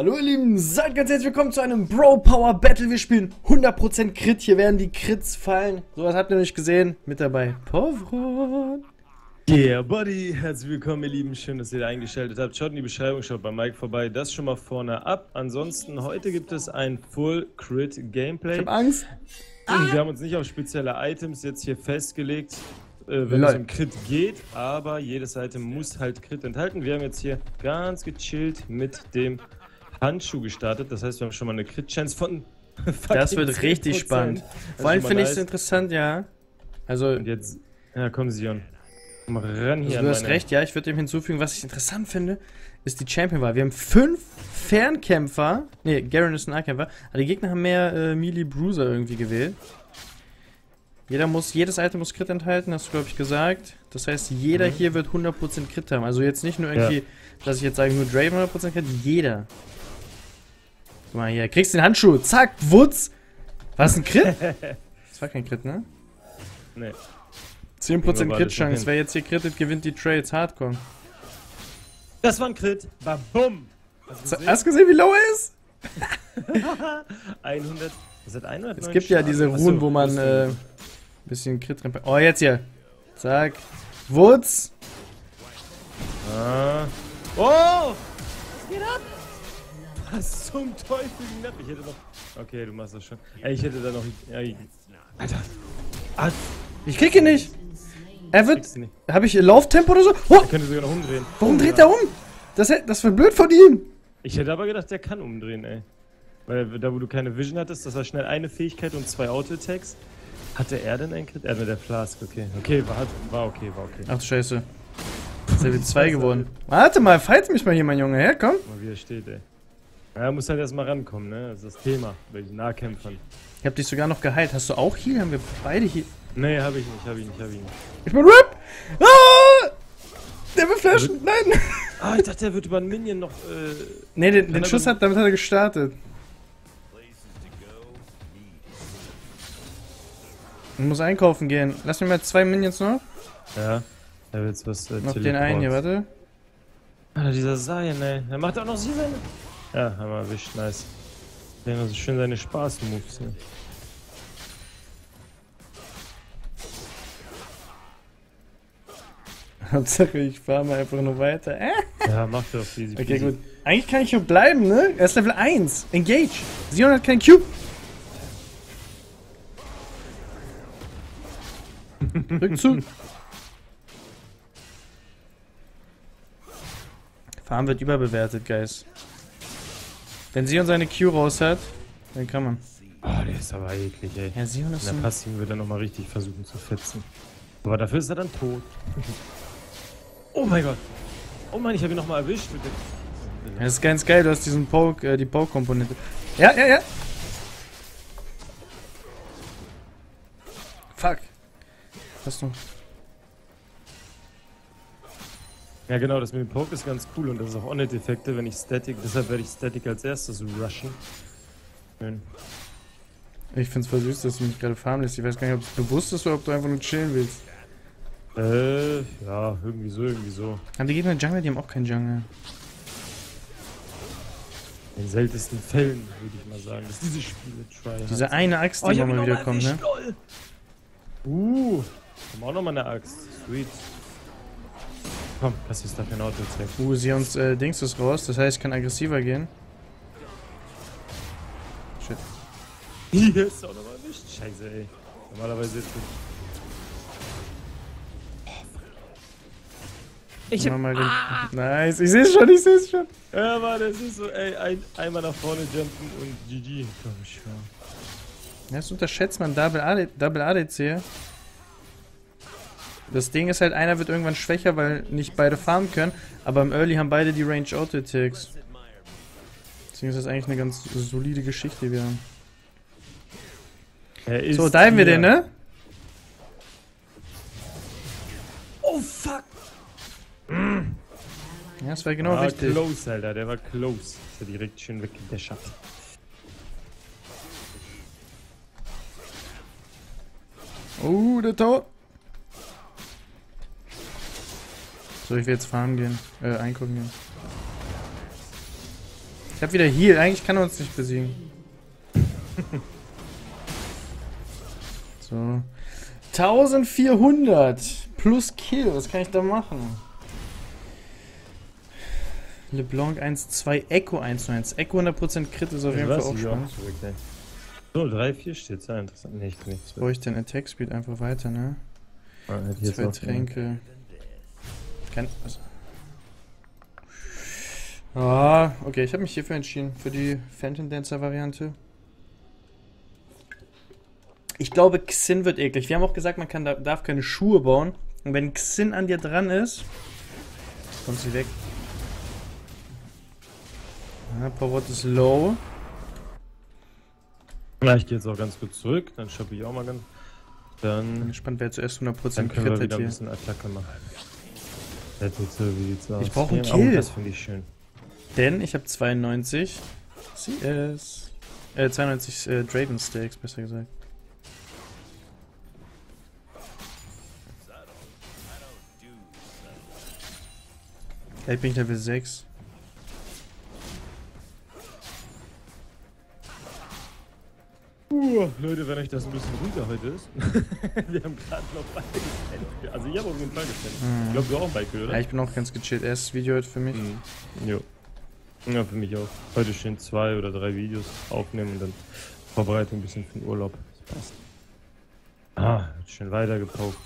Hallo ihr Lieben, seid ganz herzlich willkommen zu einem Bro Power Battle. Wir spielen 100% Crit, hier werden die Crits fallen. Sowas habt ihr noch nicht gesehen. Mit dabei Povron. Yeah, Buddy, herzlich willkommen ihr Lieben, schön, dass ihr da eingeschaltet habt. Schaut in die Beschreibung, schaut bei Mike vorbei, das schon mal vorne ab. Ansonsten, heute gibt es ein Full Crit Gameplay. Ich hab Angst. Wir haben uns nicht auf spezielle Items jetzt hier festgelegt, wenn es um Crit geht, aber jedes Item muss halt Crit enthalten. Wir haben jetzt hier ganz gechillt mit dem Handschuh gestartet, das heißt, wir haben schon mal eine Crit-Chance von Das wird richtig 10%. spannend. Vor allem finde ich es interessant, ja. Also, Und jetzt, ja komm Sion, komm ran hier. du hast recht, ja, ich würde dem hinzufügen, was ich interessant finde, ist die Champion-Wahl. Wir haben 5 Fernkämpfer, ne, Garen ist ein Nahkämpfer, aber die Gegner haben mehr Melee Bruiser irgendwie gewählt. Jedes Item muss Crit enthalten, hast du glaube ich gesagt. Das heißt, jeder hier wird 100% Crit haben. Also jetzt nicht nur irgendwie, dass ich jetzt sage, nur Draven 100% Crit, jeder. Guck mal hier, kriegst den Handschuh, zack, Wutz. Was, ein Crit? Das war kein Crit, ne? Nee. 10% Crit-Chance, wer jetzt hier crittet, gewinnt die Trades, Hardcore. Das war ein Crit, babum! Hast du gesehen, wie low er ist? 100, was hat 100? Es gibt ja diese Runen, wo man ein bisschen Crit drin. Oh, jetzt hier. Zack. Wutz. Ah. Oh! Was geht ab? Was zum Teufel ging ab? Ich hätte noch. Okay, du machst das schon. Ey, ich hätte da noch. Alter. Ah, Ich krieg ihn nicht. Er wird. kriegst du nicht. Habe ich Lauftempo oder so? Oh, Er könnte sogar noch umdrehen. warum dreht er um? Das wird blöd von ihm. Ich hätte aber gedacht, der kann umdrehen, ey. Weil da, wo du keine Vision hattest, das war schnell eine Fähigkeit und 2 Auto-Attacks. Hatte er denn einen Crit? Er mit der Flask, okay. Okay, war okay. Ach du Scheiße. Ist Level 2 geworden. Warte mal, fight mich mal hier, mein Junge. Her, komm. Mal wie er steht, ey. Ja, er muss halt erstmal rankommen, ne? Das ist das Thema bei den Nahkämpfern. Ich hab dich sogar noch geheilt. Hast du auch Heal? Haben wir beide Heal? Nee, hab ich nicht. Ich bin RIP! Ah! Der will flashen! Nein! Ah, ich dachte, er wird über einen Minion noch, Ne, den Schuss damit hat er gestartet. Ich muss einkaufen gehen. Lass mir mal 2 Minions noch. Ja, er will jetzt was, Noch den einen hier, warte. Alter, dieser Saiyan, ey. Er macht auch noch sie seine... Ja, haben wir erwischt, nice. Der hat so schön seine Spaß-Moves, ne? Hauptsache, ich fahre mal einfach nur weiter. Ja, macht er auf easy. Okay, gut. Eigentlich kann ich hier bleiben, ne? Er ist Level 1. Engage. Sion hat keinen Cube. Rückzug. Farm wird überbewertet, Guys. Wenn Sion seine Q raus hat, dann kann man. Oh, der ist aber eklig, ey. Ja, Sion ist In der Passiven wird er nochmal richtig versuchen zu fetzen. Aber dafür ist er dann tot. Oh mein Gott. Oh Mann, ich habe ihn nochmal erwischt. Ja, das ist ganz geil, du hast diesen Poke, die Poke-Komponente. Ja. Fuck. Was noch? Ja genau, das mit dem Poke ist ganz cool und das ist auch On-Hit-Effekte, wenn ich Static, deshalb werde ich Static als erstes rushen. Schön. Ich find's voll süß, dass du mich gerade farmen lässt. Ich weiß gar nicht, ob es bewusst ist oder ob du einfach nur chillen willst. Ja, irgendwie so. Haben die Gegner Jungle? Die haben auch keinen Jungle. In den seltensten Fällen, würde ich mal sagen, dass diese Spiele try. Diese eine Axt, die immer mal wieder kommt, ne? Haben auch nochmal eine Axt. Sweet. Komm, was ist da für ein Auto-Attack? Sions Dings ist raus, das heißt, ich kann aggressiver gehen. Shit. Hier ist auch nochmal erwischt. Scheiße, ey. Normalerweise jetzt nicht. Ich hab... Nice, ich seh's schon. Ja, Mann, das ist so, ey, einmal nach vorne jumpen und GG. Komm schon. Das unterschätzt man Double ADC. Das Ding ist halt, einer wird irgendwann schwächer, weil nicht beide farmen können, aber im Early haben beide die Range Auto Attacks. Deswegen ist das eigentlich eine ganz solide Geschichte, die wir haben. So, diven wir den, ne? Oh, fuck! Ja, das war genau richtig. Close, Alter, der war close. Ist ja direkt schön weggedäschert. Der Tor. So, ich will jetzt farmen gehen. Einkaufen gehen. Ich hab wieder Heal. Eigentlich kann er uns nicht besiegen. So. 1400 plus Kill. Was kann ich da machen? LeBlanc 1-2, Echo 1-1. Echo 100% Crit ist auf jeden Fall auch spannend. So, 3-4 steht es. Ja, interessant. Nee, ich bin nicht. Jetzt brauche ich den Attack Speed einfach weiter, ne? Ah, 2 Tränke. Kann. Also. Ah, okay, ich habe mich hierfür entschieden. Für die Phantom Dancer Variante. Ich glaube, Xin wird eklig. Wir haben auch gesagt, man darf keine Schuhe bauen. Und wenn Xin an dir dran ist, kommt sie weg. Ja, Powerwort ist low. Ja, ich gehe jetzt auch ganz kurz zurück. Dann shoppe ich auch mal ganz. Dann Bin gespannt, wer zuerst 100% dann können wir wieder hier. ein bisschen Attacke machen. Das sieht so, wie sieht's aus? Ich brauche einen Ja, Kill. das finde ich schön. Denn ich habe 92 CS. 92 Draven Stacks, besser gesagt. Vielleicht bin ich Level 6. Leute, wenn euch das ein bisschen ruhiger heute ist. Wir haben gerade noch beide gepennt. Also ich habe auf jeden Fall gepennt. Ich glaube, du auch, Michael, oder? Ja, ich bin auch ganz gechillt. Erstes Video heute für mich. Jo. Ja, für mich auch. Heute schön 2 oder 3 Videos aufnehmen und dann Vorbereitung ein bisschen für den Urlaub. Das passt. Ah, schön weitergepaukt.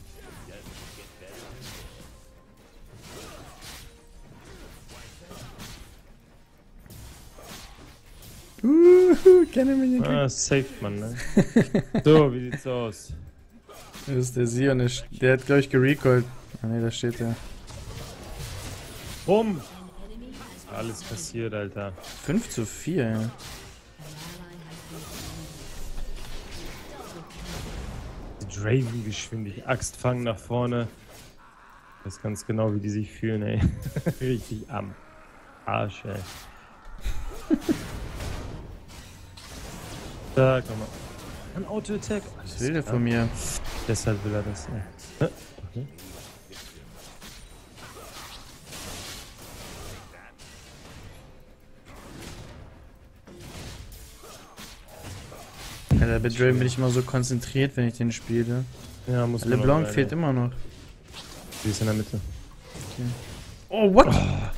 Kenne mich nicht. Ah, saved man, ne? So, wie sieht's aus? Das ist der Sion, der hat, glaube ich, gerecallt. Ah ne, da steht der. Bumm! Alles passiert, Alter. 5:4, ja. Draven-geschwindig. Axt fangen nach vorne. Ich weiß ganz genau, wie die sich fühlen, ey. Richtig am Arsch, ey. Da, komm mal. Ein Auto-Attack. Was will der von mir? Deshalb will er das, ey. Okay. Alter, bei Draven bin ich immer so konzentriert, wenn ich den spiele. Ja, muss man LeBlanc fehlt immer noch. Sie ist in der Mitte. Okay. Oh, what?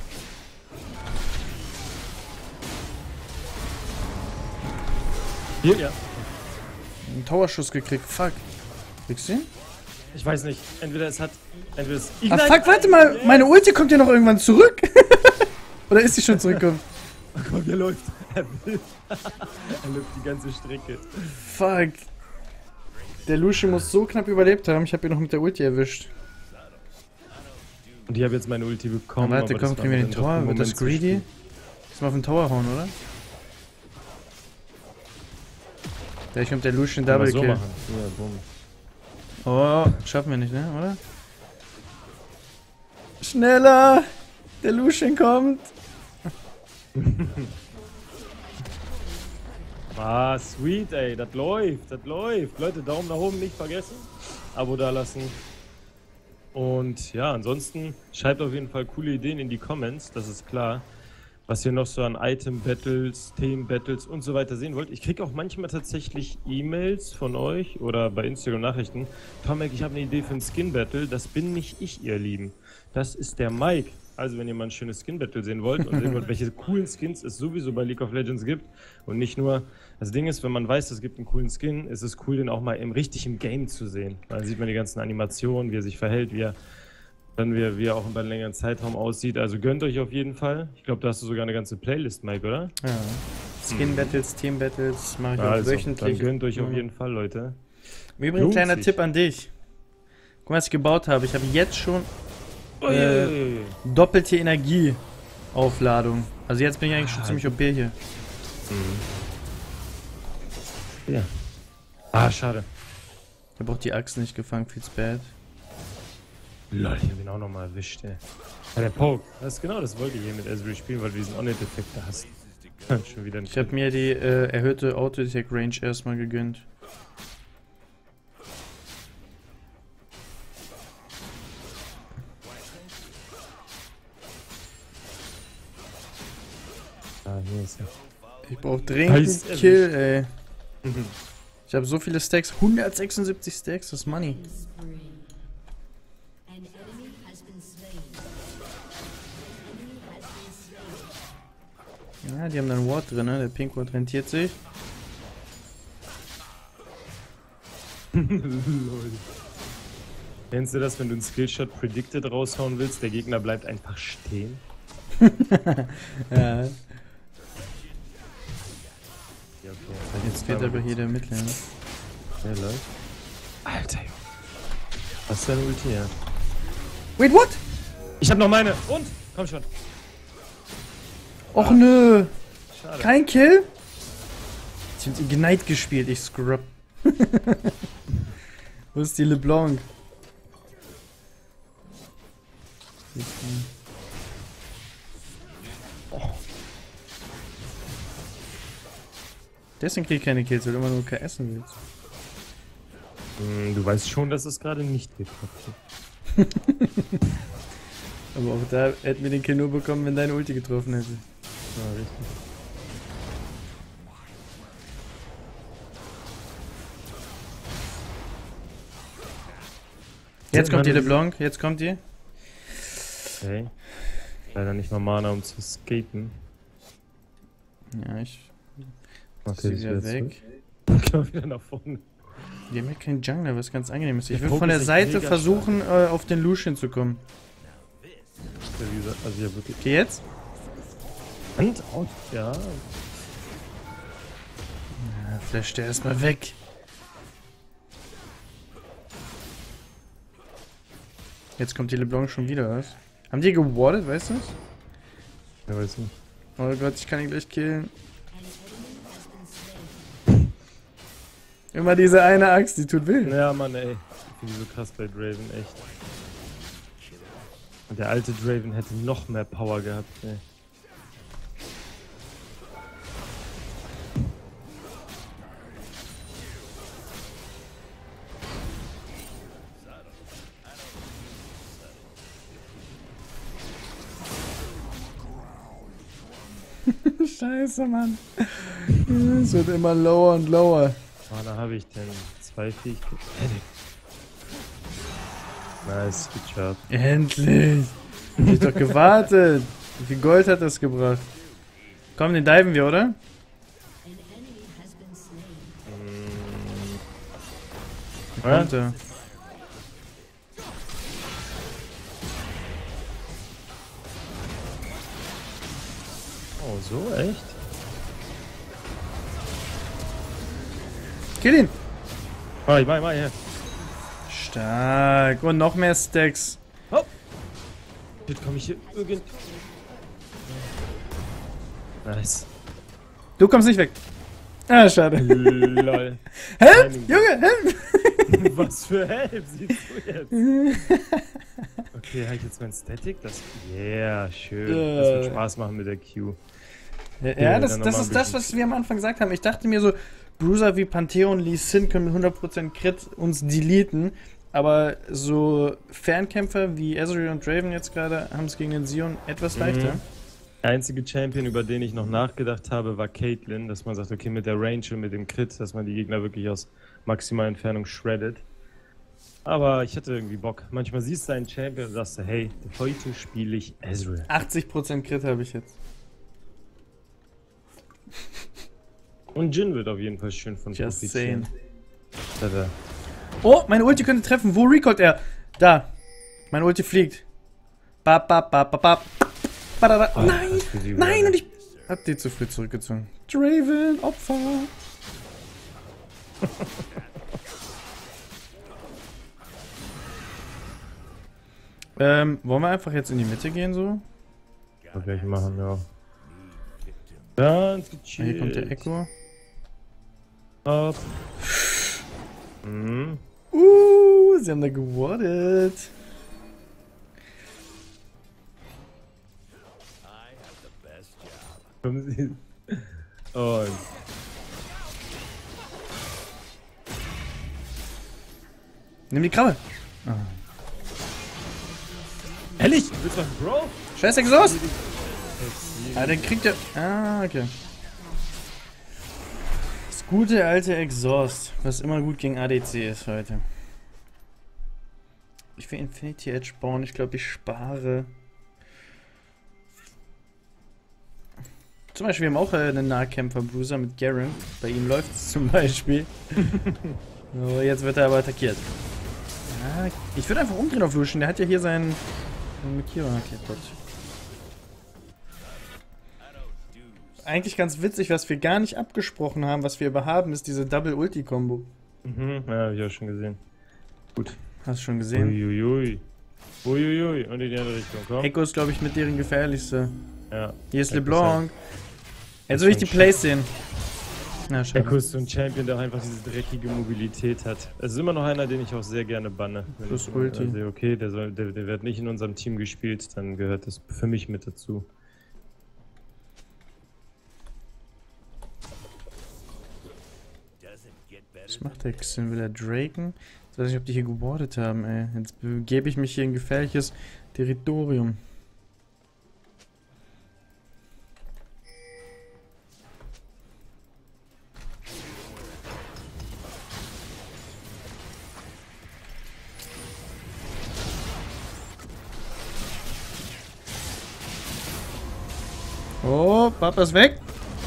Hier, ja. Einen Towerschuss gekriegt, fuck. Kriegst du ihn? Ich weiß nicht. Entweder es hat. Entweder es. Ah, fuck, warte mal, meine Ulti kommt ja noch irgendwann zurück. Oder ist sie schon zurückgekommen? Oh Gott, er läuft. Er will. Er läuft die ganze Strecke. Fuck. Der Lucian muss so knapp überlebt haben, ich habe ihn noch mit der Ulti erwischt. Und ich habe jetzt meine Ulti bekommen. Warte, komm, kriegen wir den Tower? Wird das greedy? Lass mal auf den Tower hauen, oder? Gleich kommt der Lucian Double so Kill. machen. Ja, bumm. Oh, schaffen wir nicht, ne? Oder? Schneller! Der Lucian kommt! Ah, sweet, ey. Das läuft, das läuft. Leute, Daumen nach oben nicht vergessen. Abo da lassen. Und ja, ansonsten schreibt auf jeden Fall coole Ideen in die Comments, das ist klar. Was ihr noch so an Item-Battles, Themen-Battles und so weiter sehen wollt. Ich kriege auch manchmal tatsächlich E-Mails von euch oder bei Instagram-Nachrichten. Tomek, ich habe eine Idee für ein Skin-Battle. Das bin nicht ich, ihr Lieben. Das ist der Mike. Also wenn ihr mal ein schönes Skin-Battle sehen wollt und sehen wollt, welche coolen Skins es sowieso bei League of Legends gibt und nicht nur, das Ding ist, wenn man weiß, es gibt einen coolen Skin, ist es cool, den auch mal im richtigen Game zu sehen. Dann sieht man die ganzen Animationen, wie er sich verhält, wie er auch über einen längeren Zeitraum aussieht. Also gönnt euch auf jeden Fall. Ich glaube, da hast du sogar eine ganze Playlist, Mike, oder? Ja. Skin-Battles, Team-Battles mache ich auch Also, wöchentlich. dann gönnt euch auf jeden Fall, Leute. Im Übrigen, kleiner Tipp an dich. Guck mal, was ich gebaut habe. Ich habe jetzt schon doppelte Energieaufladung. Also jetzt bin ich eigentlich schon ziemlich OP hier. Ja. Ah, schade. Ich habe auch die Axt nicht gefangen, feels bad. Lol, ich hab ihn auch nochmal erwischt, ey. Ja, der Poke. Das ist genau, das wollte ich hier mit Ezreal spielen, weil du diesen On-Hit-Effekt da hast. Schon wieder Ich habe mir die erhöhte Auto-Attack-Range erstmal gegönnt. Ah, hier. Scheiße. Ich brauch dringend Heiß einen Kill, ey. Ich habe so viele Stacks. 176 Stacks, das ist Money. Ja, die haben dann Ward drin, ne? Der Pink Ward rentiert sich. Lol. Kennst du das, wenn du einen Skillshot Predicted raushauen willst, der Gegner bleibt einfach stehen? Ja. Ja, okay. Jetzt fehlt aber hier der Mittler, ne? Ja, läuft. Alter, Junge. Was ist dein Ulti, ja? Wait, what? Ich hab noch meine. Und? Komm schon. Och nö. Schade. Kein Kill? Ich hab Ignite gespielt, ich scrub. Wo ist die LeBlanc? Oh. Deswegen krieg ich keine Kills, weil du immer nur KSen willst. Du weißt schon, dass es gerade nicht geklappt hat. Aber auch da hätten wir den Kill nur bekommen, wenn deine Ulti getroffen hätte. Ja, richtig. Jetzt kommt die LeBlanc, jetzt kommt die. Okay. Leider nicht mal Mana, um zu skaten. Ja, ich Okay, sie ich wieder will weg. Geh wieder nach vorne. Die haben ja keinen Jungler, was ganz angenehm ist. Ich Der will Poke von der ist echt Seite mega versuchen, auf den Lucian zu kommen. Ja, wie gesagt, also ja wirklich. Okay, jetzt? Hand aus. Ja. Ja, flash der erstmal weg. Jetzt kommt die LeBlanc schon wieder, was? Haben die gewardet, weißt du? Ja, weiß nicht. Oh Gott, ich kann ihn gleich killen. Immer diese eine Axt, die tut weh. Ja, Mann, ey. Ich finde die so krass bei Draven, echt. Und der alte Draven hätte noch mehr Power gehabt, ey. Scheiße, Mann. Es wird immer lower und lower. Da habe ich denn 2 Fähigkeiten. Nice, good job. Endlich! Hab ich doch gewartet. Wie viel Gold hat das gebracht? Komm, den diven wir, oder? Wo kommt er? Oh, so, echt? Kill ihn! Mach hier. Stark. Und noch mehr Stacks. Hopp! Jetzt komme ich hier irgend... Nice. Du kommst nicht weg. Ah, schade. Lol. Help! Junge, help! Was für Help siehst du jetzt? Okay, habe ich jetzt mein Static? Das... Yeah, schön. Das wird Spaß machen mit der Q. Ja, das ist das, was wir am Anfang gesagt haben. Ich dachte mir so, Bruiser wie Pantheon, Lee Sin können mit 100% Crit uns deleten. Aber so Fernkämpfer wie Ezreal und Draven jetzt gerade haben es gegen den Sion etwas leichter. Der einzige Champion, über den ich noch nachgedacht habe, war Caitlyn, dass man sagt, okay, mit der Range und mit dem Crit, dass man die Gegner wirklich aus maximaler Entfernung shreddet. Aber ich hatte irgendwie Bock. Manchmal siehst du einen Champion und sagst du, hey, heute spiele ich Ezreal. 80% Crit habe ich jetzt. Und Jhin wird auf jeden Fall schön von Just profitieren. saying. Oh, meine Ulti könnte treffen. Wo recallt er? Da. Meine Ulti fliegt. Bap, bap, bap, bap, bap. Oh, nein! Nein! Und ich hab die zu früh zurückgezogen. Draven, Opfer! wollen wir einfach jetzt in die Mitte gehen so? Das werde ich machen, ja. Ganz gechillt. Hier kommt der Echo. Up. Sie haben da gewartet. Oh. Nimm die Krabbe. Ah. Ehrlich? Du willst was, Bro? Scheiß Exhaust! Ah, den kriegt er. Ah, okay. Gute alte Exhaust, was immer gut gegen ADC ist heute. Ich will Infinity Edge bauen, ich glaube ich spare. Zum Beispiel, wir haben auch einen Nahkämpfer-Bruiser mit Garen. Bei ihm läuft es zum Beispiel. So, jetzt wird er aber attackiert. Ja, ich würde einfach umdrehen auf Lucian, der hat ja hier seinen Mikira. Okay, Gott. Eigentlich ganz witzig, was wir gar nicht abgesprochen haben, was wir aber haben, ist diese Double-Ulti-Kombo. Mhm, ja, hab ich auch schon gesehen. Gut. Hast du schon gesehen? Uiuiui. Uiuiui. Und in die andere Richtung, komm. Echo ist, glaube ich, mit deren gefährlichste. Ja. Hier ist LeBlanc. Jetzt will ich die Plays sehen. Na, schade. Echo ist so ein Champion, der auch einfach diese dreckige Mobilität hat. Es ist immer noch einer, den ich auch sehr gerne banne. Plus Ulti. Also, okay, der wird nicht in unserem Team gespielt, dann gehört das für mich mit dazu. Was macht der Xin? Will er Draken? Ich weiß nicht, ob die hier gewardet haben, ey. Jetzt begebe ich mich hier in gefährliches Territorium. Oh, Papa ist weg.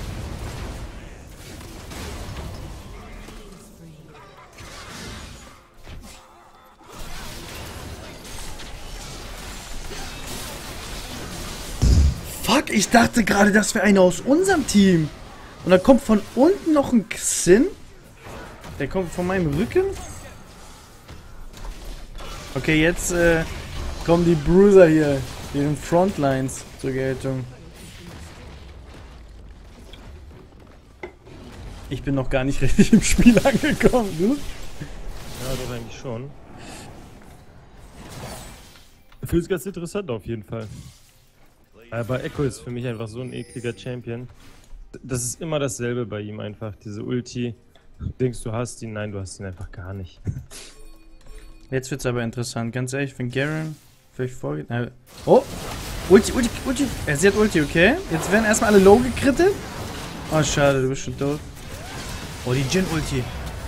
Fuck, ich dachte gerade, das wäre einer aus unserem Team. Und da kommt von unten noch ein Xin. Der kommt von meinem Rücken. Okay, jetzt kommen die Bruiser hier, deren Frontlines zur Geltung. Ich bin noch gar nicht richtig im Spiel angekommen, du? Ja, doch eigentlich schon. Ich finde es ganz interessant auf jeden Fall. Aber Echo ist für mich einfach so ein ekliger Champion. Das ist immer dasselbe bei ihm einfach. Diese Ulti. Du denkst, du hast ihn. Nein, du hast ihn einfach gar nicht. Jetzt wird's aber interessant. Ganz ehrlich, wenn Garen vielleicht vorgeht... Oh! Ulti, Ulti, Ulti! Sie hat Ulti, okay? Jetzt werden erstmal alle low gekrittet. Oh, schade, du bist schon tot. Oh, die Jhin-Ulti.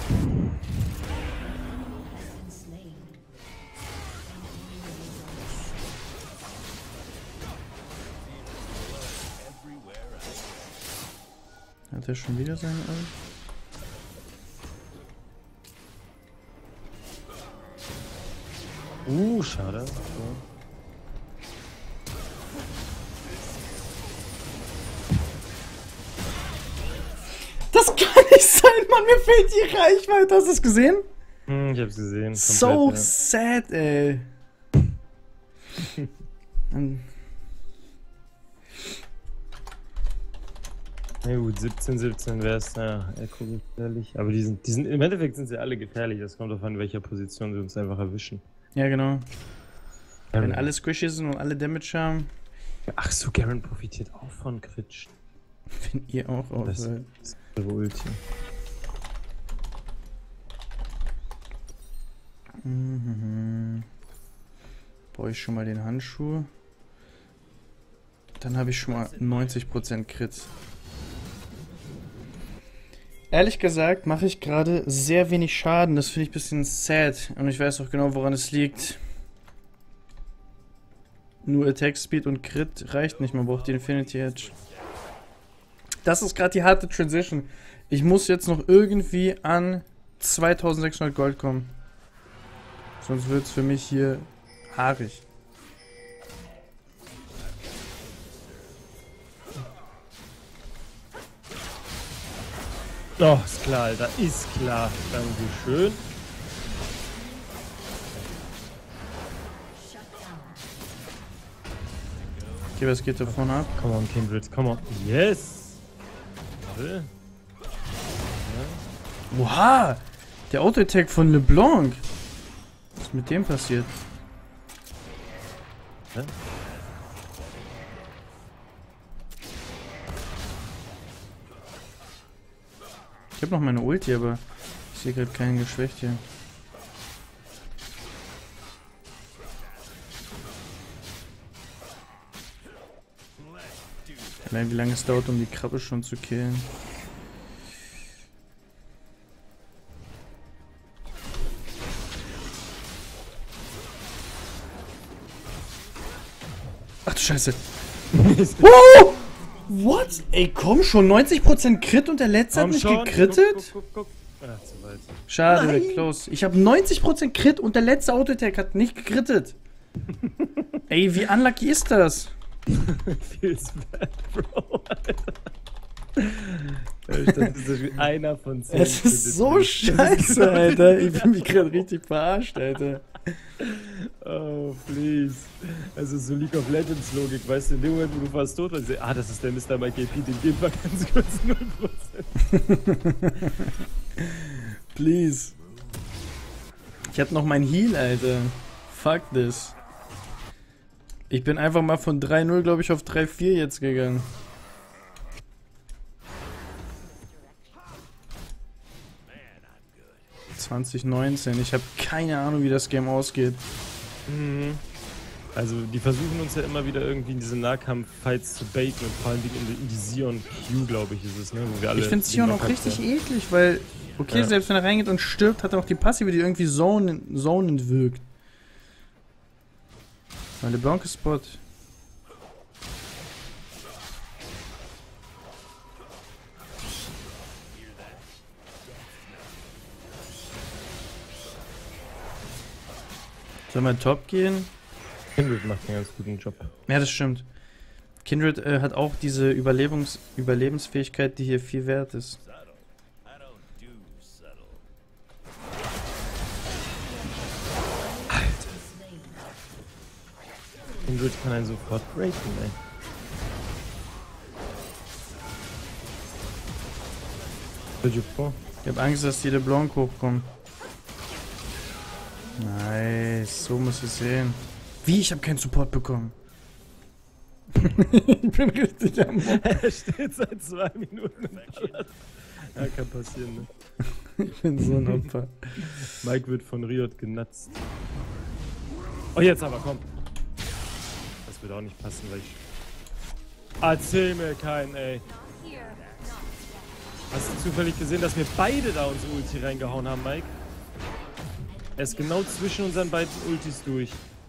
Hat er schon wieder seine Ult? Schade. So. Das kann nicht sein, Mann. Mir fehlt die Reichweite. Hast du es gesehen? Ich hab's gesehen. So ja. sad, ey. Na gut, 17 wär's, ja, Echo gefährlich. Aber die sind, im Endeffekt sind sie alle gefährlich. Das kommt darauf an, in welcher Position sie uns einfach erwischen. Ja, genau. Wenn alle squishy sind und alle Damage haben. Ach so, Garen profitiert auch von Critch. Wenn ihr auch Das seid. ist eure Ulti. Brauche ich schon mal den Handschuh. Dann habe ich schon mal 90% Crit. Ehrlich gesagt mache ich gerade sehr wenig Schaden. Das finde ich ein bisschen sad. Und ich weiß auch genau, woran es liegt. Nur Attack Speed und Crit reicht nicht. Man braucht die Infinity Edge. Das ist gerade die harte Transition. Ich muss jetzt noch irgendwie an 2600 Gold kommen. Sonst wird es für mich hier haarig. Oh, ist klar, Alter. Ist klar. Dankeschön. Okay, was geht da vorne ab? Come on, Kindred. Come on. Yes! Warte. Oha! Der Auto-Attack von LeBlanc. Was ist mit dem passiert? Hä? Ich habe noch meine Ulti, aber ich sehe gerade keinen geschwächt hier. Allein wie lange es dauert, um die Krabbe schon zu killen. scheiße. Oh! What? Ey, komm schon, 90% Crit und der letzte hat nicht gekrittet? Guck. Ach, zu weit. Schade, Nein. Close. Ich habe 90% Crit und der letzte Auto-Attack hat nicht gekrittet. Ey, wie unlucky ist das? Feels bad, Bro, Alter. Das ist einer von 10. Es ist so scheiße, Alter. Ich bin mich gerade richtig verarscht, Alter. Oh, please. Also so League of Legends Logik, weißt du, in dem Moment, wo du fast tot warst, das ist der Mr. Mike AP, den geben wir ganz kurz 0%. Please. Ich hab noch mein Heal, Alter. Fuck this. Ich bin einfach mal von 3-0, glaube ich, auf 3-4 jetzt gegangen. ...2019. Ich habe keine Ahnung, wie das Game ausgeht. Mhm. Also, die versuchen uns ja immer wieder irgendwie in diese Nahkampf-Fights zu baiten und vor allem in die Sion Q, glaube ich, ist es, ne? Wo wir alle ich finde Sion auch richtig eklig, weil... Okay, ja. Selbst wenn er reingeht und stirbt, hat er auch die Passive, die irgendwie zonend wirkt. Meine blanke Spot. Sollen wir Top gehen? Kindred macht einen ganz guten Job. Ja, das stimmt. Kindred hat auch diese Überlebensfähigkeit, die hier viel wert ist. Alter. Kindred kann einen sofort breaken, ey. Ich hab Angst, dass die LeBlanc hochkommen. Nice, so muss ich sehen. Wie? Ich habe keinen Support bekommen. Ich bin richtig am Bock. Er steht seit 2 Minuten im Palast. Ja, kann passieren, ne? Ich bin so ein Opfer. Mike wird von Riot genutzt. Oh, jetzt aber, komm. Das wird auch nicht passen, weil ich... Erzähl mir keinen, ey. Hast du zufällig gesehen, dass wir beide da unsere Ulti reingehauen haben, Mike? Er ist genau zwischen unseren beiden Ultis durch.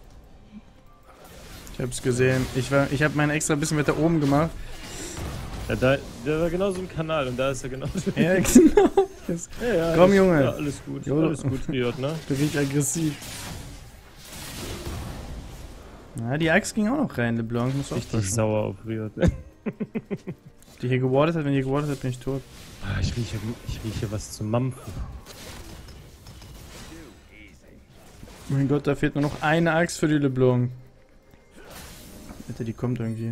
Ich hab's gesehen. Ich hab meinen extra ein bisschen weiter oben gemacht. Ja, der war genau so im Kanal und da ist er genau. Ja, genau. Ja, komm, Junge. Ja, alles gut. Jo. Alles gut, Riot, ne? Ich bin richtig aggressiv. Na, die Axt ging auch noch rein, LeBlanc. Muss auch richtig sauer auf Riot. Die hier gewartet hat, wenn die gewartet hat, bin ich tot. Ich rieche was zu mampfen. Mein Gott, da fehlt nur noch eine Axt für die LeBlanc. Bitte, die kommt irgendwie.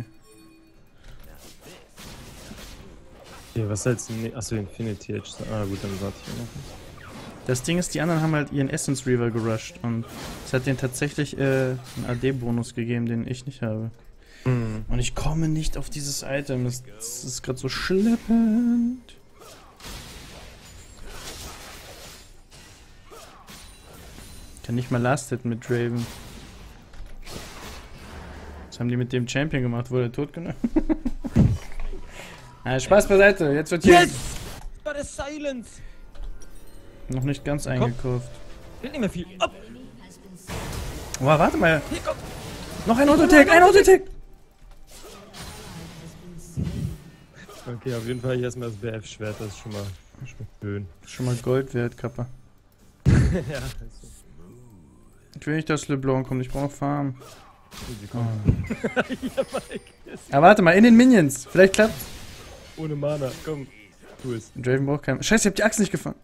Ja, was soll's denn? Achso, Infinity Edge. Ah, gut, dann warte ich noch. Das Ding ist, die anderen haben halt ihren Essence Reaver gerusht und es hat denen tatsächlich einen AD-Bonus gegeben, den ich nicht habe. Mhm. Und ich komme nicht auf dieses Item. Das ist gerade so schleppend. Ich kann nicht mal Last Hit mit Draven. Was haben die mit dem Champion gemacht? Wurde er tot genommen? Spaß beiseite. Jetzt wird hier... Yes! War der Silence! Noch nicht ganz eingekauft. Fehlt nicht mehr viel. Up. Oh, warte mal. Hier, noch ein Auto-Attack, ein Auto-Attack! Okay, auf jeden Fall hier erstmal das BF-Schwert, das ist schon mal schön. Schon mal Gold wert, Kappa. Ja, ich will nicht, dass LeBlanc kommt, ich brauche Farm. Oh. Ja, warte mal, in den Minions. Vielleicht klappt's. Ohne Mana, komm. Tu es. Draven braucht keinen. Scheiße, ich hab die Axt nicht gefangen.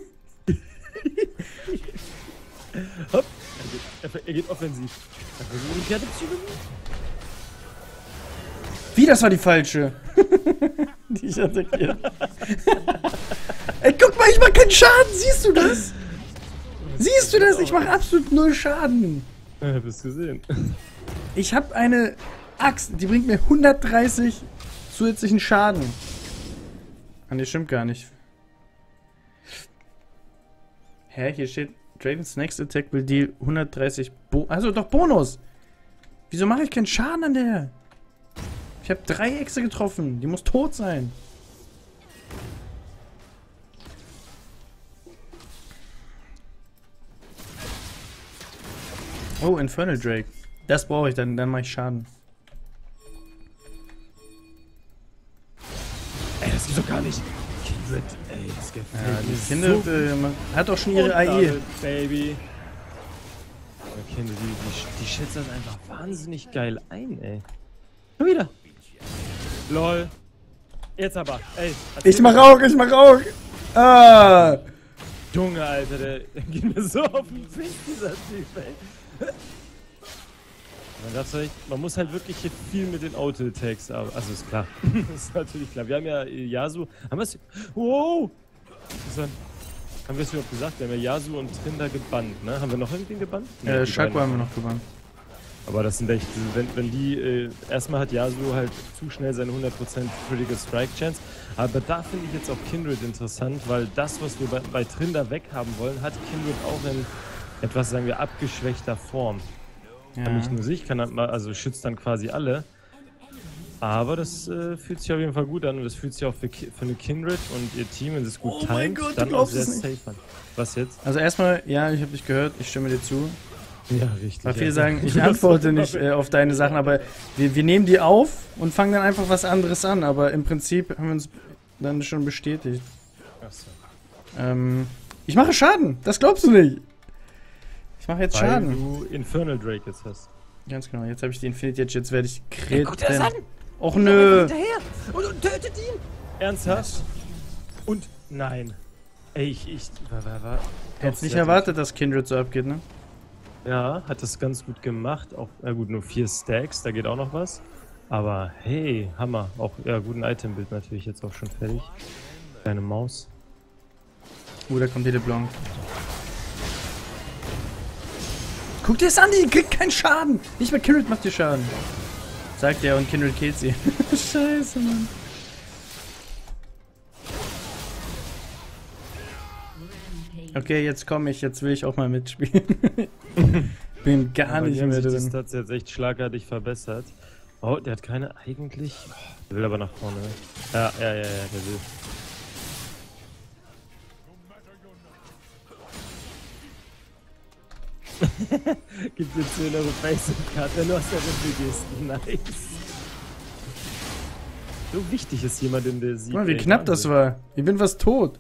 Hopp. Er geht offensiv. Wie, das war die falsche? Die ich attackiert. Ey, guck mal, ich mach keinen Schaden. Siehst du das? Siehst du das? Ich mach absolut 0 Schaden. Ja, hab ich's gesehen. Ich hab eine Axt, die bringt mir 130 zusätzlichen Schaden. Ah, ne, stimmt gar nicht. Hä, hier steht, Draven's next attack will deal 130 also doch Bonus. Wieso mache ich keinen Schaden an der? Ich habe 3 Echse getroffen. Die muss tot sein. Oh, Infernal Drake. Das brauche ich, dann mache ich Schaden. Das ist doch gar nicht. Kindred, ey, das gefällt Ja, mir die Kindred so. hat auch schon ihre AI. Baby. Ja, Kindred, die schätzt das einfach wahnsinnig geil ein, ey. Schon wieder. Lol. Jetzt aber, ey. Ich mach auch. Ah! Junge, Alter, der geht mir so auf den Fick, dieser Typ, ey. Man muss halt wirklich hier viel mit den Auto-Attacks arbeiten. Also ist klar. Ist natürlich klar. Wir haben ja Yasuo. Haben wir es. Wow! Haben wir es überhaupt gesagt? Wir haben ja Yasuo und Trinder gebannt, ne? Haben wir noch irgendwen gebannt? Shaco haben wir noch gebannt. Aber das sind echt. Wenn die. Erstmal hat Yasuo halt zu schnell seine 100% Critical Strike Chance. Aber da finde ich jetzt auch Kindred interessant, weil das, was wir bei Trinder weghaben wollen, hat Kindred auch in etwas, sagen wir, abgeschwächter Form. Ja. Nicht nur sich, also schützt dann quasi alle. Aber das fühlt sich auf jeden Fall gut an und das fühlt sich auch für eine Kindred und ihr Team, wenn es gut timet, dann auch sehr safe an. Was jetzt? Also erstmal, ja, ich habe dich gehört, ich stimme dir zu. Ja, richtig. Weil viele sagen, ich antworte nicht auf deine Sachen, aber wir nehmen die auf und fangen dann einfach was anderes an. Aber im Prinzip haben wir uns dann schon bestätigt. Achso. Ich mache Schaden, das glaubst du nicht. Ich mache jetzt Weil Schaden. du Infernal Drake jetzt hast. Ganz genau, jetzt habe ich die Infinity Edge, jetzt werde ich kritten. Guck dir das an! Och nö! Hinterher und tötet ihn! Ernsthaft? Und nein. Ey, Hätt's nicht erwartet, dass Kindred so abgeht, ne? Ja, hat das ganz gut gemacht. Auch, na gut, nur 4 Stacks, da geht auch noch was. Aber hey, Hammer. Auch, ja, guten Itembild natürlich jetzt auch schon fertig. Kleine Maus. Da kommt die LeBlanc. Guck dir das an, die kriegt keinen Schaden. Nicht mal Kindred macht dir Schaden. Sagt er und Kindred killt sie. Scheiße, Mann. Okay, jetzt komme ich. Jetzt will ich auch mal mitspielen. Bin gar nicht mehr drin. Die Stats jetzt echt schlagartig verbessert. Oh, der hat keine eigentlich... Oh, der will aber nach vorne. Ja, der will. Gib dir 10 Euro Face-Card, wenn du aus der Runde gehst. Nice. So wichtig ist jemandem, der sieht. Guck mal, wie knapp das war. Ich bin fast tot.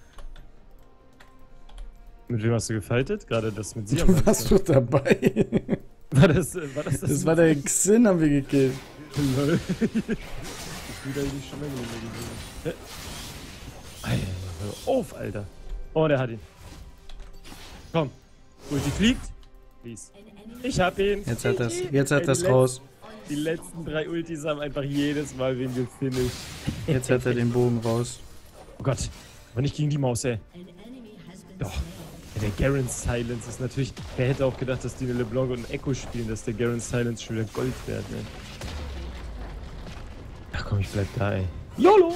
Mit wem hast du gefightet? Gerade das mit Siam. Du warst doch dabei. War das? Das war der Xin, haben wir gekillt. Lol. Ich bin da nicht schon lange nicht mehr gesehen. Hör auf, Alter. Oh, der hat ihn. Komm. Ulti fliegt. Please. Ich hab ihn. Jetzt hat das raus. Die letzten 3 Ultis haben einfach jedes Mal wen gefinisht. Jetzt hat er den Bogen raus. Oh Gott. Aber nicht gegen die Maus, ey. Doch. Ja, der Garen's Silence ist natürlich... Wer hätte auch gedacht, dass die eine LeBlanc und ein Echo spielen, dass der Garen's Silence schon wieder Gold wert, ey. Ach komm, ich bleib da, ey. YOLO!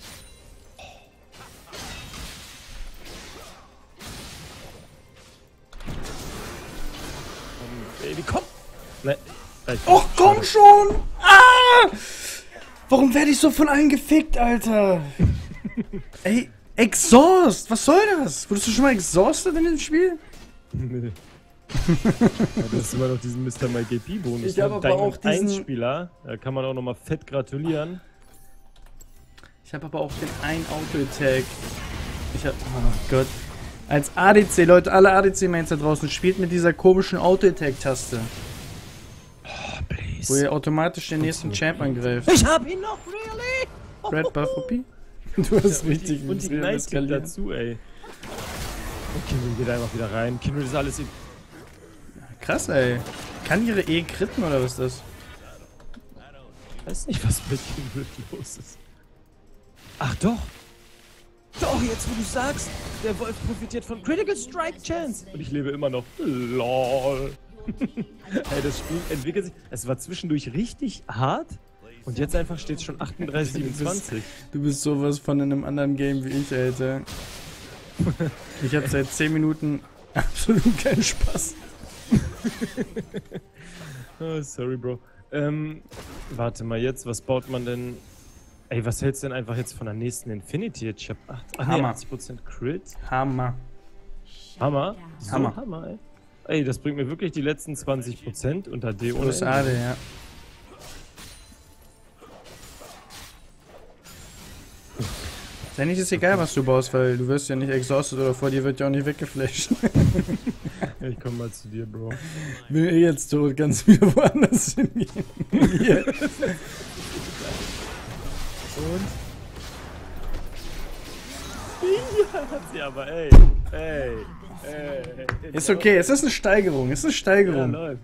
Baby, komm! Nein. Och, komm schon! Ah! Warum werde ich so von allen gefickt, Alter? Ey, Exhaust! Was soll das? Wurdest du schon mal exhausted in dem Spiel? Nee. Ja, du hast immer noch diesen Mr. MyGP-Bonus. Ich habe aber auch diesen... Spieler. Da kann man auch nochmal fett gratulieren. Ich habe aber auch den einen Auto-Attack. Oh Gott. Als ADC, Leute, alle ADC-Mains da draußen, spielt mit dieser komischen Auto-Attack-Taste. Oh, please. Wo ihr automatisch den nächsten Champ angreift. Ich hab ihn noch, really? Red Buff, OP? Du hast richtig und die Nice Kill dazu, ey. Okay, wir geht einfach wieder rein. Kindred ist alles... Krass, ey. Kann ihre E kritten oder was ist das? Ich weiß nicht, was mit Kindred los ist. Ach doch! Doch, jetzt wo du sagst, der Wolf profitiert von Critical Strike Chance. Und ich lebe immer noch. LOL. Ey, das Spiel entwickelt sich... Es war zwischendurch richtig hart. Und jetzt einfach steht es schon 38:27. Du bist sowas von in einem anderen Game wie ich, Alter. Ich hab seit 10 Minuten absolut keinen Spaß. Oh, sorry, Bro. Warte mal jetzt, was baut man denn... Ey, was hältst du denn einfach jetzt von der nächsten Infinity? Ich hab 80% Crit. Hammer. Hammer? So Hammer. Hammer, ey. Ey, das bringt mir wirklich die letzten 20% unter D ohne Plus AD, ja. Eigentlich ist egal, was du baust, weil du wirst ja nicht exhausted oder vor dir wird ja auch nicht weggeflasht. Ich komm mal zu dir, Bro. Bin eh jetzt tot, kannst du wieder woanders hingehen. Hier. Und? Ja, hat sie aber, ey. Ist okay, es ist eine Steigerung, Ja, läuft.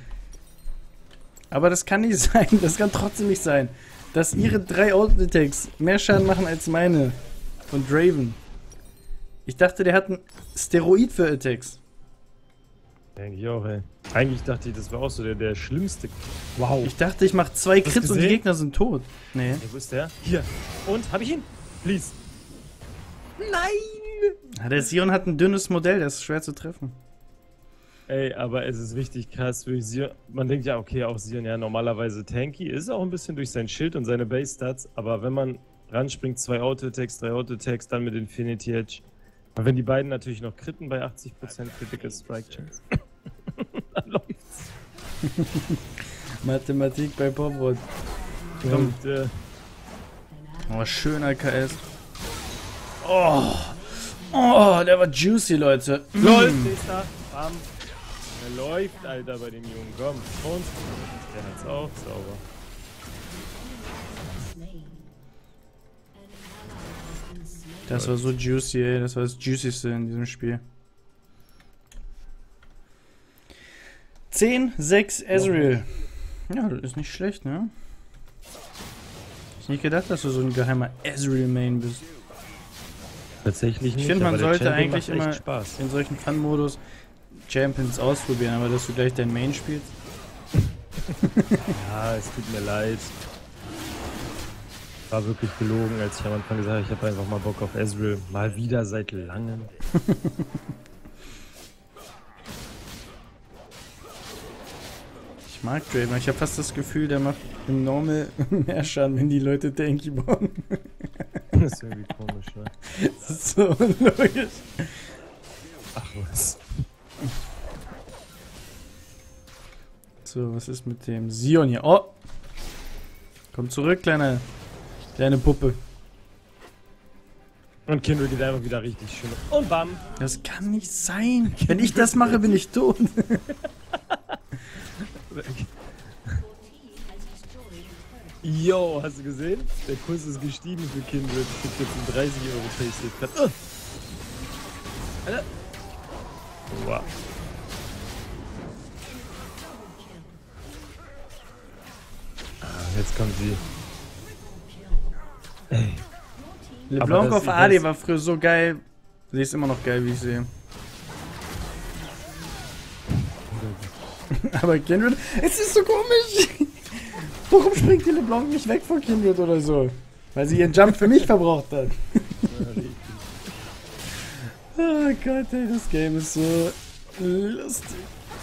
Aber das kann nicht sein, das kann trotzdem nicht sein, dass ihre 3 Ultimate-Attacks mehr Schaden machen als meine von Draven. Ich dachte, der hat ein Steroid für Attacks. Denke ich auch, ey. Eigentlich dachte ich, das war auch so der schlimmste. Wow. Ich dachte, ich mache 2 Hast Crits und die gesehen? Gegner sind tot. Nee. Ey, wo ist der? Hier. Und? Hab ich ihn? Please. Nein! Ja, der Sion hat ein dünnes Modell, das ist schwer zu treffen. Ey, aber es ist richtig krass für Sion. Man denkt ja, okay, auch Sion ja normalerweise tanky. Ist auch ein bisschen durch sein Schild und seine Base-Stats. Aber wenn man ranspringt, 2 Auto-Attacks, 3 Auto-Attacks, dann mit Infinity Edge. Und wenn die beiden natürlich noch critten bei 80% Critical Strike Chance. Dann läuft's. Mathematik bei Poprot. Und, Oh, schöner KS. Oh, der war juicy, Leute. LOL, nächster. Bam. Er läuft, Alter, bei dem Jungen. Komm. Und? Der hat's auch. Sauber. Das war so juicy, ey. Das war das Juicyste in diesem Spiel. 10-6 Ezreal. Ja, das ist nicht schlecht, ne? Ich nicht gedacht, dass du so ein geheimer Ezreal-Main bist. Tatsächlich nicht. Ich finde, man aber der sollte Champion eigentlich macht echt immer Spaß. in solchen Fun-Modus Champions ausprobieren, aber dass du gleich dein Main spielst. Ja, es tut mir leid. War wirklich gelogen, als ich am Anfang gesagt habe, ich habe einfach mal Bock auf Ezreal. Mal wieder seit langem. Ich mag Draven, ich habe fast das Gefühl, der macht im Normal mehr Schaden, wenn die Leute Tanky bauen. Das ist irgendwie komisch, ne? Das ist so unlogisch. Ach was. So, was ist mit dem Sion hier? Oh! Komm zurück, kleine Puppe. Und Kindred geht einfach wieder richtig schön. Und bam! Das kann nicht sein. Wenn ich das mache, bin ich tot. Yo, hast du gesehen? Der Kurs ist gestiegen für Kindred. Ich krieg jetzt einen 30 € Paysafe. Alter! Wow. Jetzt kommt sie. Ey. LeBlanc auf AD war früher so geil. Sie ist immer noch geil, wie ich sehe. Aber Kindred, es ist so komisch. Warum springt die LeBlanc nicht weg von Kindred oder so? Weil sie ihren Jump für mich verbraucht hat. Oh Gott, ey, das Game ist so lustig.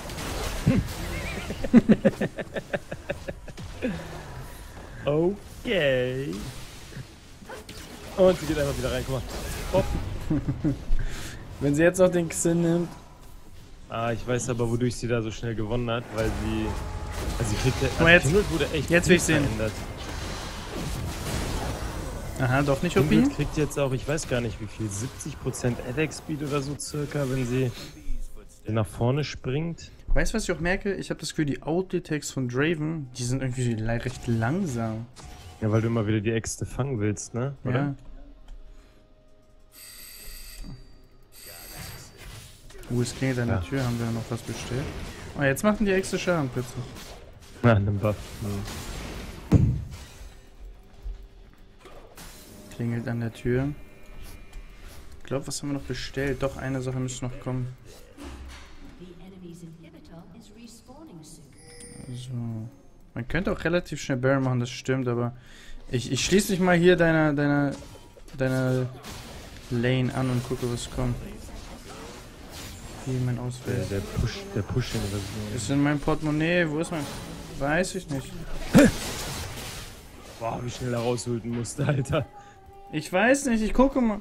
Okay. Und sie geht einfach wieder rein, guck mal. Hopp. Wenn sie jetzt noch den Xin nimmt. Ah, ich weiß aber, wodurch sie da so schnell gewonnen hat, weil sie... Also sie kriegt ja... Aber jetzt, Kindred wurde echt jetzt will ich sehen. verändert. Aha, doch nicht OP? Kindred kriegt jetzt auch, ich weiß gar nicht wie viel, 70% Attack Speed oder so circa, wenn sie nach vorne springt. Weißt du, was ich auch merke? Ich habe das Gefühl, die Out-Attacks von Draven, die sind irgendwie recht langsam. Ja, weil du immer wieder die Äxte fangen willst, ne? Oder? Ja. Es klingelt an der Tür, haben wir noch was bestellt? Oh, jetzt machen die extra Schaden plötzlich. Ja, einen Buff. Klingelt an der Tür. Ich glaube, was haben wir noch bestellt? Doch, eine Sache müsste noch kommen. So. Man könnte auch relativ schnell Baron machen, das stimmt, aber ich schließe mich mal hier deine Lane an und gucke, was kommt. Hier mein Auswählen. Der Pushing oder so. Ist in meinem Portemonnaie, wo ist mein? Weiß ich nicht. Boah, wie schnell er rausholen musste, Alter. Ich weiß nicht, ich gucke mal.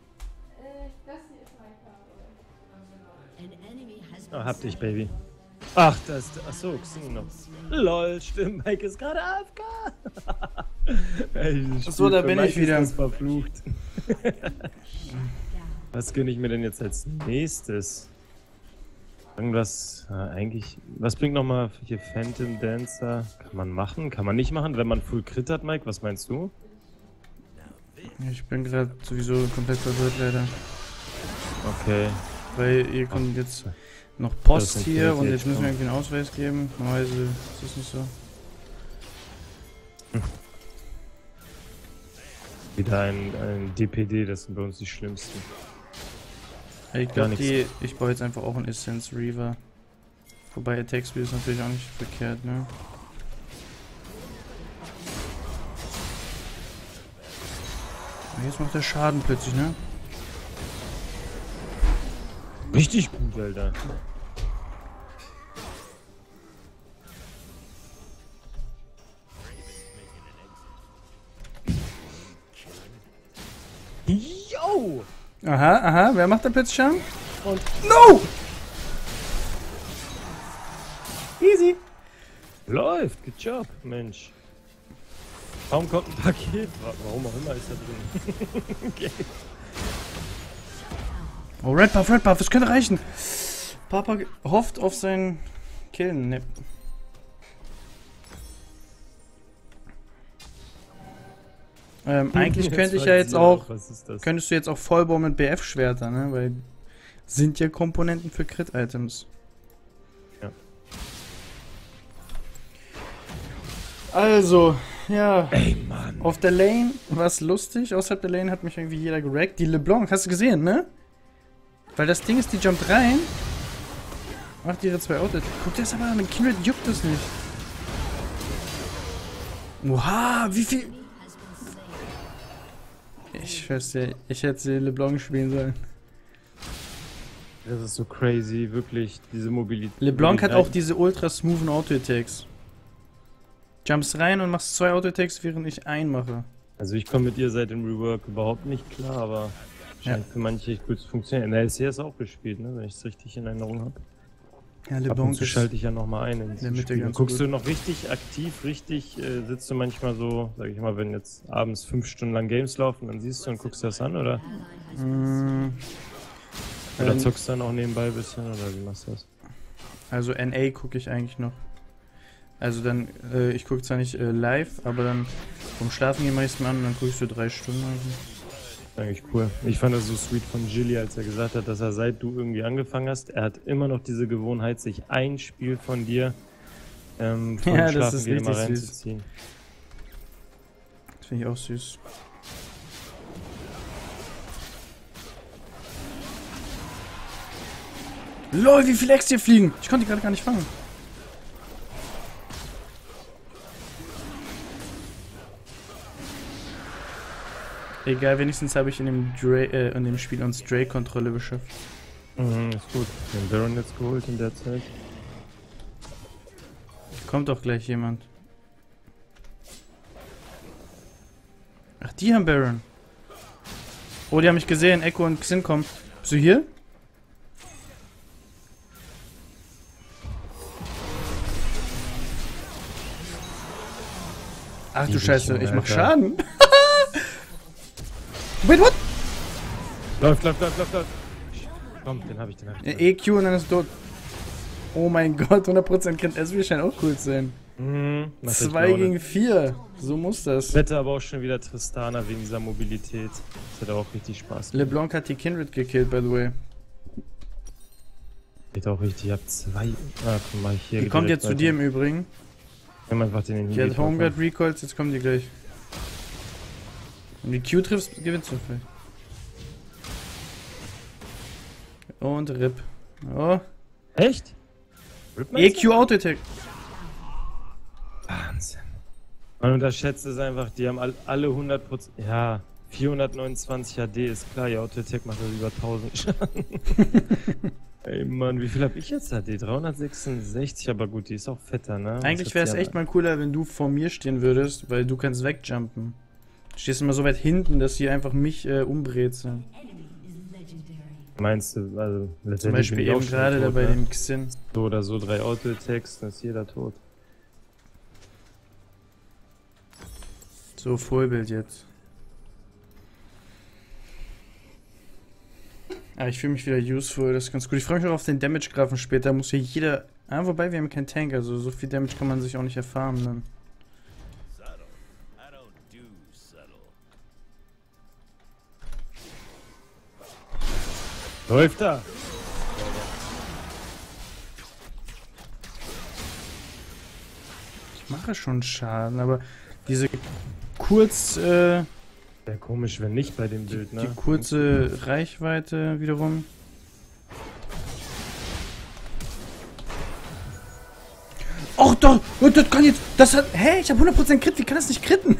Oh, hab dich, Baby. Ach, das ist... Achso, Xeno. LOL, stimmt, Mike ist gerade AFK. So, da bin ich wieder. Ist das verflucht. Was gönne ich mir denn jetzt als nächstes? Irgendwas, eigentlich... Was bringt nochmal hier Phantom Dancer? Kann man machen? Kann man nicht machen, wenn man Full Crit hat, Mike? Was meinst du? Ich bin gerade sowieso komplett verwirrt, leider. Okay. Weil ihr kommt jetzt noch Post hier und jetzt müssen wir irgendwie einen Ausweis geben. Normalerweise ist das nicht so. Wieder ein DPD, das sind bei uns die schlimmsten. Ich glaube, ich baue jetzt einfach auch einen Essence Reaver. Wobei Attack Speed ist natürlich auch nicht verkehrt, ne? Jetzt macht der Schaden plötzlich, ne? Richtig gut, Alter. Yo! Aha, aha, wer macht da plötzlich Schaden? Und no! Easy. Läuft, good job, Mensch. Warum kommt ein Paket? Warum auch immer ist da drin. Okay. Oh, Red Buff, das könnte reichen. Papa hofft auf seinen Killen. Ne. Eigentlich könnte ich ja jetzt auch, könntest du jetzt auch vollbauen mit BF-Schwerter, ne? Weil sind ja Komponenten für Crit-Items. Ja. Also, ja. Ey, Mann. Auf der Lane war es lustig. Außerhalb der Lane hat mich irgendwie jeder gerackt. Die LeBlanc, hast du gesehen, ne? Weil das Ding ist, die jumpt rein. Macht ihre 2 Outlets. Guck dir das aber an, Kindred juckt das nicht. Oha, wie viel... Ich weiß ja, ich hätte LeBlanc spielen sollen. Das ist so crazy, wirklich, diese Mobilität. LeBlanc hat auch diese ultra smoothen Auto-Attacks. Jumpst rein und machst 2 Auto-Attacks, während ich einen mache. Also ich komme mit ihr seit dem Rework überhaupt nicht klar, aber scheint für manche echt gut zu funktionieren. In der LCS auch gespielt, ne, wenn ich es richtig in Erinnerung habe. Ja, Ab und zu schalte ich ja nochmal ein in der Mitte ganz Guckst gut. du noch richtig aktiv, sitzt du manchmal so, sag ich mal, wenn jetzt abends 5 Stunden lang Games laufen, dann siehst du und guckst das an, oder? Oder zockst du dann auch nebenbei ein bisschen, oder wie machst du das? Also NA gucke ich eigentlich noch. Also dann, ich gucke zwar nicht live, aber dann vom Schlafen gehen meistens an und dann gucke ich so 3 Stunden. Also. Eigentlich cool. Ich fand das so sweet von Gilly, als er gesagt hat, dass er seit du irgendwie angefangen hast, er hat immer noch diese Gewohnheit, sich ein Spiel von dir vom Schlafen gehen mal reinzuziehen. Das finde ich auch süß. LOL, wie viele Ex hier fliegen! Ich konnte die gerade gar nicht fangen. Egal, wenigstens habe ich in dem Spiel uns Drake-Kontrolle beschafft. Mhm, ist gut. Den Baron jetzt geholt in der Zeit. Kommt doch gleich jemand. Ach, die haben Baron. Oh, die haben mich gesehen. Echo und Xin kommen. Bist du hier? Ach du Scheiße, ich mach Schaden. Wait, what? Läuft. Komm, den hab ich. EQ und dann ist tot. Oh mein Gott, 100% kennt SW scheint auch cool zu sein. 2 gegen 4. So muss das. Ich wette aber auch schon wieder Tristana wegen dieser Mobilität. Das hat auch richtig Spaß gemacht. LeBlanc hat die Kindred gekillt, by the way. Geht auch richtig, ich hab 2. Ah, guck mal, hier. Die kommt jetzt zu dir im Übrigen. Nimm einfach den Die hat Homeguard Recoils, jetzt kommen die gleich. Wenn du die Q triffst, gewinnst du vielleicht. Und RIP. Oh. Echt? EQ Auto-Attack. Wahnsinn. Man unterschätzt es einfach, die haben alle 100%. Ja, 429 HD ist klar, ihr Auto-Attack macht das über 1000 Schaden. Ey Mann, wie viel hab ich jetzt HD? 366, aber gut, die ist auch fetter, ne? Eigentlich wäre es echt mal cooler, wenn du vor mir stehen würdest, weil du kannst wegjumpen. Du stehst immer so weit hinten, dass sie einfach mich umbrezeln. Meinst du, also letztendlich Zum Beispiel bin ich auch eben schon gerade da tot, bei ne? dem Xin. So oder so 3 Auto-Attacks, dann ist jeder tot. So, Vollbild jetzt. Ah, ich fühle mich wieder useful, das ist ganz gut. Ich freue mich auch auf den Damage-Graphen später. Muss hier jeder... Ah, wobei, wir haben keinen Tank, also so viel Damage kann man sich auch nicht erfahren dann. Läuft da! Ich mache schon Schaden, aber diese kurz... Wäre komisch, wenn nicht bei dem Bild, ne? Die kurze Reichweite wiederum. Och doch! Und das kann jetzt... Das hat... Hä? Ich habe 100% Crit, wie kann das nicht critten?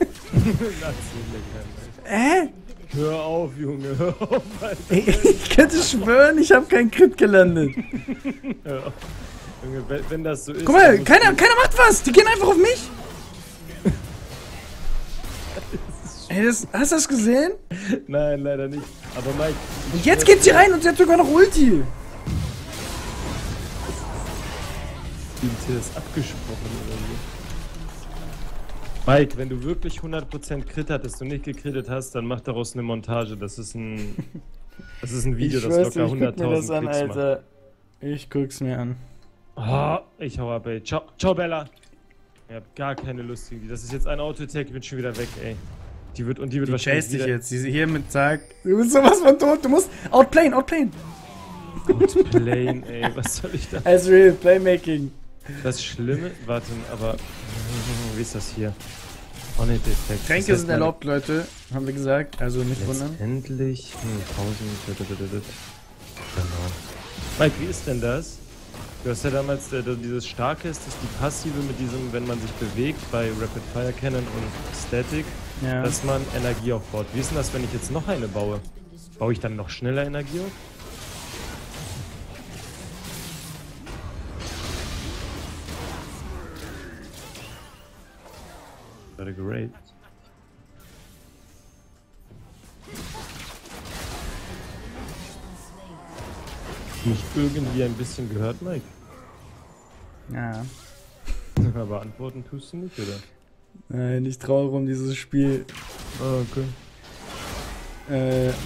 Hör auf, Junge, hör auf, Alter. Ich könnte schwören, ich habe keinen Crit gelandet. Hör auf. Junge, wenn das so ist... Guck mal, keiner macht was! Die gehen einfach auf mich! Ey, hast du das gesehen? Nein, leider nicht. Aber Mike... Und jetzt geht sie rein und sie hat sogar noch Ulti. Ist dir das abgesprochen oder so? Mike, wenn du wirklich 100% Crit hattest und nicht gekrittet hast, dann mach daraus eine Montage. Das ist ein Video, das locker 100.000 Klicks macht. Ich guck's mir an. Oh, ich hau ab, ey. Ciao, ciao Bella. Ich hab gar keine Lust irgendwie. Das ist jetzt ein Auto-Attack, ich bin schon wieder weg, ey. Die wird wahrscheinlich chase dich jetzt. Die hiermit sagt, du bist sowas von tot, du musst outplayen. Outplayen, ey, was soll ich da? As real, Playmaking. Das Schlimme, warte, aber wie ist das hier? On-Hit-Effekt. Tränke sind erlaubt, Leute, haben wir gesagt, also nicht wundern. Endlich 1000. Genau. Mike, wie ist denn das? Du hast ja damals dieses Starke, ist das die Passive mit diesem, wenn man sich bewegt bei Rapid Fire Cannon und Static, ja, dass man Energie aufbaut. Wie ist denn das, wenn ich jetzt noch eine baue? Baue ich dann noch schneller Energie auf? Great. Mich irgendwie ein bisschen gehört, Mike? Ja. Aber antworten tust du nicht, oder? Nein, ich traue um dieses Spiel. Ah, okay.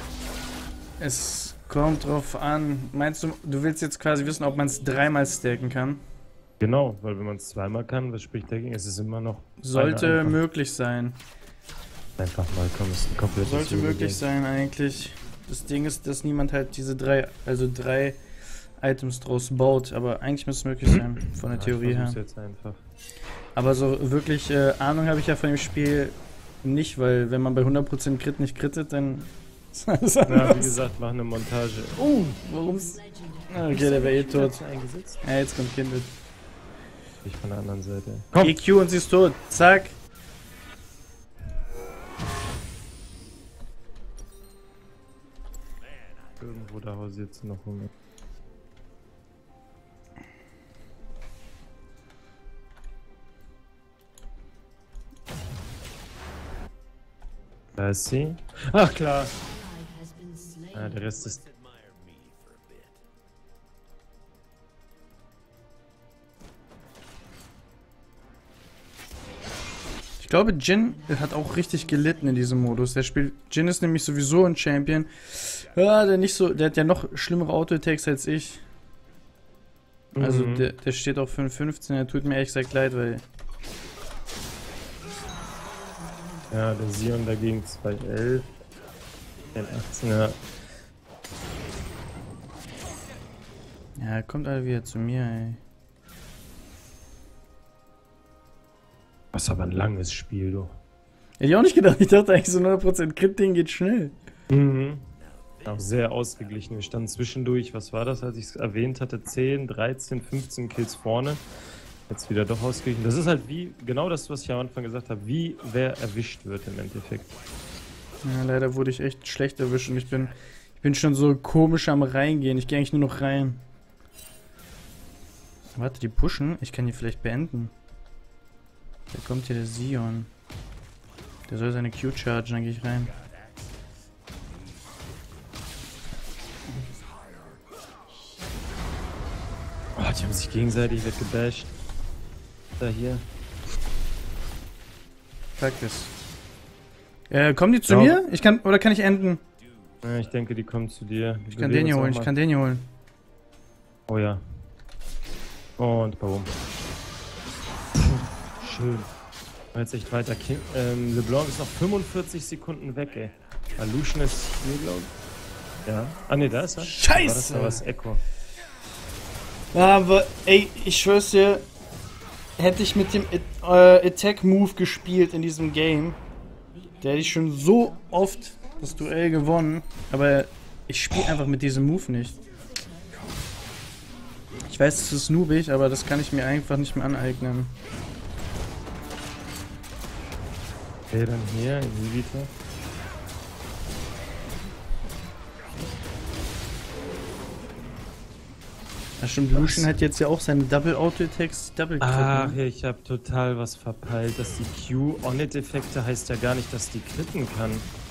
Es kommt drauf an. Meinst du, du willst jetzt quasi wissen, ob man es dreimal stacken kann? Genau, weil wenn man es zweimal kann, was spricht dagegen? Es ist immer noch... Sollte möglich sein. Einfach mal, komm, es ist ein komplettes Sollte möglich sein eigentlich. Das Ding ist, dass niemand halt diese drei Items draus baut, aber eigentlich müsste es möglich sein, von der Theorie her. Jetzt einfach. Aber so wirklich Ahnung habe ich ja von dem Spiel nicht, weil wenn man bei 100% Crit nicht crittet, dann ist alles anders. Ja, wie gesagt, mach eine Montage. Warum's? Okay, der wäre eh tot. Eingesetzt? Ja, jetzt kommt Kindred. Ich von der anderen Seite. Komm! EQ und sie ist tot. Zack. Irgendwo da hausiert jetzt noch rum. Da ist sie. Ach klar. Ah, der Rest ist... Ich glaube, Jhin hat auch richtig gelitten in diesem Modus. Jhin ist nämlich sowieso ein Champion. Ja, der hat ja noch schlimmere Auto-Attacks als ich. Also der steht auf 5,15, der tut mir echt gesagt leid, weil... Ja, der Sion dagegen 2,11. Den 18er. Ja, kommt alle wieder zu mir, ey. Was aber ein langes Spiel, du. Hätte ich auch nicht gedacht. Ich dachte eigentlich so 100% Crit-Ding geht schnell. Mhm. Auch sehr ausgeglichen. Wir standen zwischendurch, was war das, als ich es erwähnt hatte? 10, 13, 15 Kills vorne. Jetzt wieder doch ausgeglichen. Das ist halt wie, genau das, was ich am Anfang gesagt habe, wie wer erwischt wird im Endeffekt. Ja, leider wurde ich echt schlecht erwischt und ich bin schon so komisch am Reingehen. Ich gehe eigentlich nur noch rein. Warte, die pushen? Ich kann die vielleicht beenden. Da kommt hier der Sion. Der soll seine Q chargen, dann gehe ich rein. Haben sich gegenseitig weggebasht. Da hier. Fuck this. Kommen die zu mir? Oder kann ich enden? Ja, ich denke, die kommen zu dir. Ich kann den hier holen, Oh ja. Und boom. Schön. Jetzt echt weiter. LeBlanc ist noch 45 Sekunden weg, ey. Lucian ist hier, glaube ich. Ja. Ah, ne, da ist er. Scheiße! Das war das Echo. Aber, ey, ich schwör's dir, hätte ich mit dem Attack-Move gespielt in diesem Game, der hätte ich schon so oft das Duell gewonnen, aber ich spiele einfach mit diesem Move nicht. Ich weiß, es ist noobig, aber das kann ich mir einfach nicht mehr aneignen. Okay, dann hier, Inhibitor. Ja, stimmt, Lucian hat jetzt ja auch seine Double-Auto-Attacks, Ach ja, ich habe total was verpeilt, dass die Q-On-It-Effekte heißt ja gar nicht, dass die kritten kann.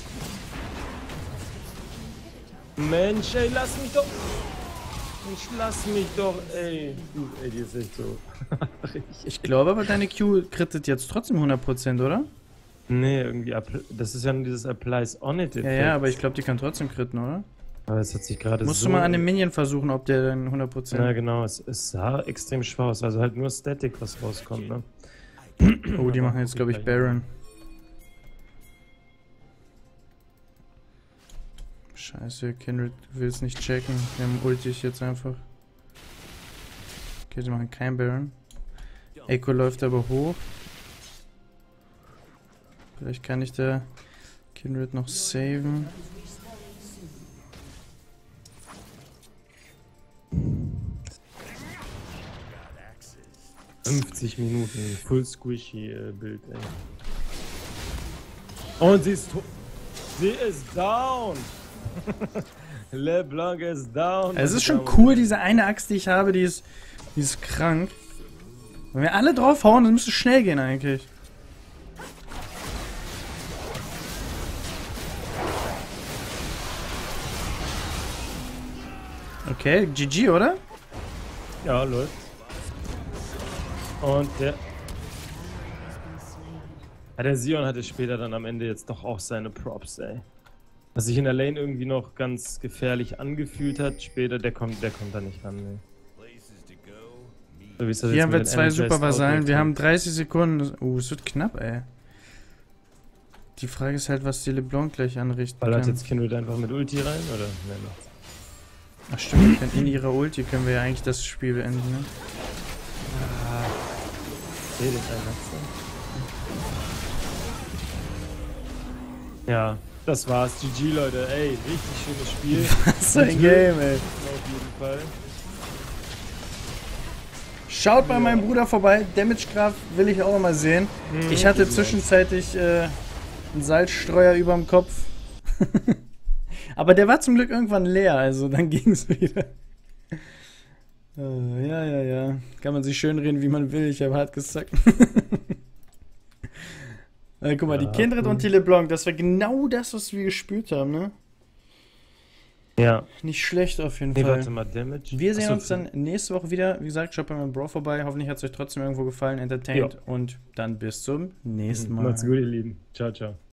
Mensch, ey, lass mich doch! Mensch, lass mich doch, ey! Du, ey, die ist echt so... Ich glaube aber, deine Q krittet jetzt trotzdem 100%, oder? Nee, irgendwie, das ist ja nur dieses Applies-On-It-Effekt. Ja, aber ich glaube, die kann trotzdem kritten, oder? Aber es hat sich gerade Musst du mal an dem Minion versuchen, ob der dann 100%... Ja, genau, es sah extrem schwach aus, also halt nur Static, was rauskommt, ne? Oh, die machen jetzt, glaube ich, Baron. Scheiße, Kindred will es nicht checken. Wir haben ulti ich jetzt einfach. Okay, sie machen kein Baron. Echo läuft aber hoch. Vielleicht kann ich der Kindred noch saven. ...50 Minuten, full squishy Bild, ey. Und sie ist tot. Sie ist down! LeBlanc ist down. Es ist schon cool, diese eine Axt, die ich habe, die ist krank. Wenn wir alle draufhauen, dann müsste es schnell gehen eigentlich. Okay, GG, oder? Ja, läuft. Und der... Ja, der Sion hatte später dann am Ende jetzt doch auch seine Props, ey. Was sich in der Lane irgendwie noch ganz gefährlich angefühlt hat, später, der kommt da nicht ran, ey. So, hier haben wir zwei Super Vasallen, wir haben 30 Sekunden. Es wird knapp, ey. Die Frage ist halt, was die LeBlanc gleich anrichten kann. Ballert jetzt Kindred einfach mit Ulti rein, oder? Nee, ach stimmt, in ihrer Ulti können wir ja eigentlich das Spiel beenden, ne? Redet einfach so. Ja, das war's. GG, Leute. Ey, richtig schönes Spiel. Was ein Game, ey. Auf jeden Fall. Schaut bei meinem Bruder vorbei. Damagegraph will ich auch mal sehen. Ich hatte zwischenzeitlich einen Salzstreuer überm Kopf. Aber der war zum Glück irgendwann leer, also dann ging's wieder. Ja. Kann man sich schön reden, wie man will. Ich habe hart gesagt. Guck mal, die Kindred und die LeBlanc, das war genau das, was wir gespürt haben, ne? Ja. Nicht schlecht auf jeden Fall. Warte mal, Damage. Wir sehen uns dann nächste Woche wieder. Wie gesagt, schaut bei meinem Bro vorbei. Hoffentlich hat es euch trotzdem irgendwo gefallen, entertained. Und dann bis zum nächsten Mal. Macht's gut, ihr Lieben. Ciao, ciao.